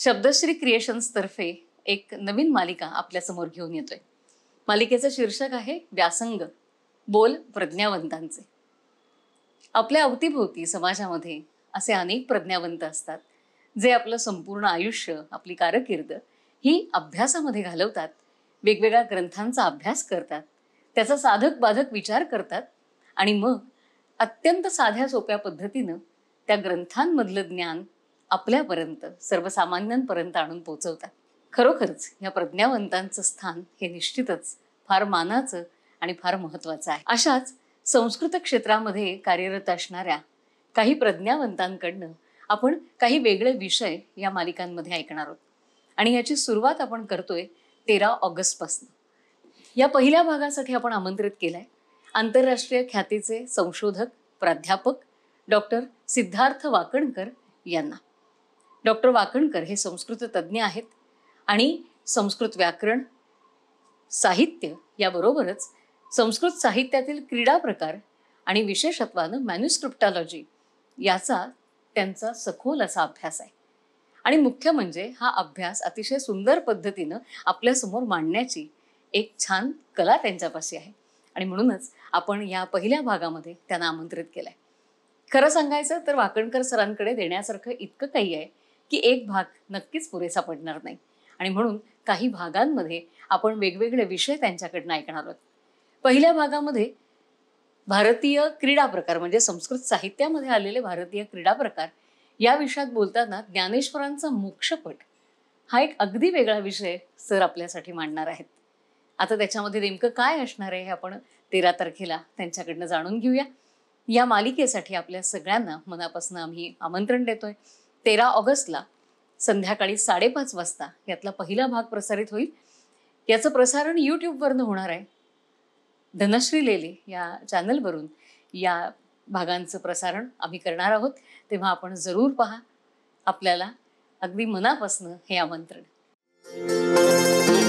शब्दश्री creations तर्फे एक नवीन मालिका आपल्या समोर घेऊन येतोय। मालिकेचं शीर्षक आहे व्यासंग, बोल प्रज्ञावंतांचे। आपल्या अवतीभोवती समाजामध्ये असे अनेक प्रज्ञावंत असतात जे आपलं संपूर्ण आयुष्य, आपली कारकीर्द ही अभ्यासामध्ये घालवतात, वेगवेगळ्या ग्रंथांचा अभ्यास करतात, त्याचा साधक बाधक विचार करतात आणि मग अत्यंत साध्या सोप्या पद्धतीनं त्या ग्रंथांमधलं ज्ञान आपल्यापर्यंत, सर्वसामान्यांपर्यंत आणून पोहोचवतात। खरोखरच या प्रज्ञावंतांचं स्थान हे निश्चितच फार मानाचं आणि फार महत्त्वाचं आहे। अशाच संस्कृत क्षेत्रामध्ये कार्यरत असणाऱ्या काही प्रज्ञावंतांकडनं आपण काही वेगळे विषय या मालिकांमध्ये ऐकणार आहोत आणि याची सुरुवात आपण करतोय 13 ऑगस्ट पासून। या पहिल्या भागासाठी आपण आमंत्रित केलंय आंतरराष्ट्रीय ख्यातीचे संशोधक, प्राध्यापक डॉक्टर सिद्धार्थ वाकणकर यांना। डॉक्टर वाकणकर हे संस्कृत तज्ज्ञ आहेत आणि संस्कृत व्याकरण, साहित्य याबरोबरच संस्कृत साहित्यातील क्रीडा प्रकार आणि विशेषत्वानं मॅन्युस्क्रिप्टॉलॉजी याचा त्यांचा सखोल असा अभ्यास आहे। आणि मुख्य म्हणजे हा अभ्यास अतिशय सुंदर पद्धतीनं आपल्यासमोर मांडण्याची एक छान कला त्यांच्यापाशी आहे आणि म्हणूनच आपण या पहिल्या भागामध्ये त्यांना आमंत्रित केलंय। खरं सांगायचं तर वाकणकर सरांकडे देण्यासारखं इतकं काही आहे की एक भाग नक्कीच पुरेसा पडणार नाही आणि म्हणून काही भागांमध्ये आपण वेगवेगळे विषय त्यांच्याकडनं ऐकणार आहोत। पहिल्या भागामध्ये भारतीय क्रीडा प्रकार म्हणजे संस्कृत साहित्यामध्ये आलेले भारतीय क्रीडा प्रकार या विषयात बोलताना ज्ञानेश्वरांचा मोक्षपट हा एक अगदी वेगळा विषय सर आपल्यासाठी मांडणार आहेत। आता त्याच्यामध्ये नेमकं काय असणार आहे हे आपण 13 तारखेला त्यांच्याकडनं जाणून घेऊया। या मालिकेसाठी आपल्या सगळ्यांना मनापासून आम्ही आमंत्रण देतोय। 13 ऑगस्टला संध्याकाळी 5:30 वाजता यातला पहिला भाग प्रसारित होईल। याचं प्रसारण यूट्यूबवरनं होणार आहे। धनश्री लेले या चॅनलवरून या भागांचं प्रसारण आम्ही करणार आहोत, तेव्हा आपण जरूर पहा। आपल्याला अगदी मनापासून हे आमंत्रण।